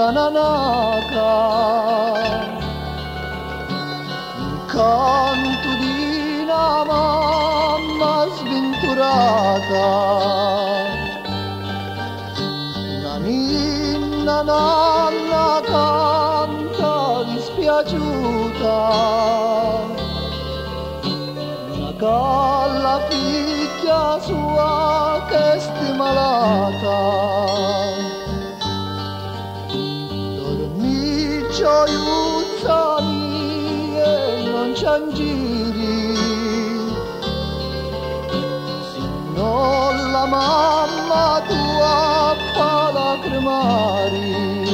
nanaka, un canto di una mamma sventurata, una ninna nanna canta dispiaciuta, una calla figlia sua che sta malata. Dormiccio aiutami e non c'è giri, se non la mamma tua fa lacrimari,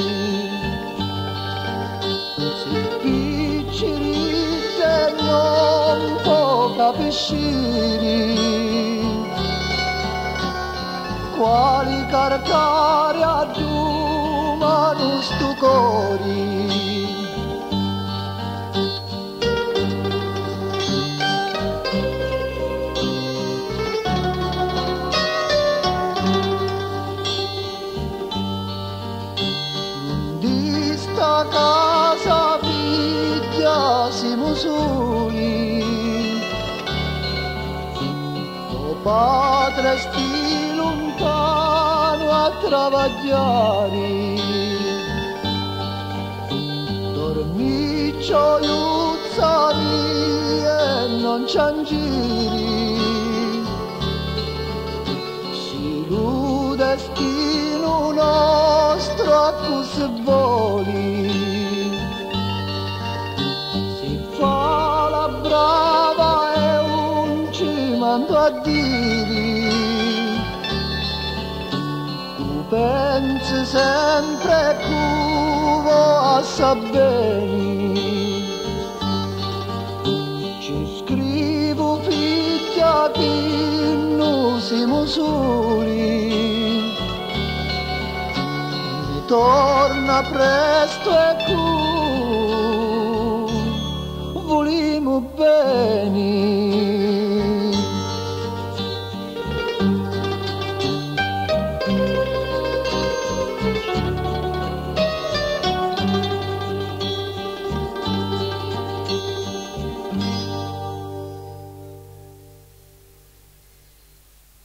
se piccirite non può capiscire quali carcari aggiumano stu cori. Di sta casa figlia siamo soli, tuo padre sti lontano a travagliare, dormiccio aiutami e non c'è giri, si lo destino nostro a così voli, si fa la brava e un ci mando a dire, tu pensi sempre che a sa bene, ci scrivo figlia che non siamo soli, ritorna presto e che volimo bene.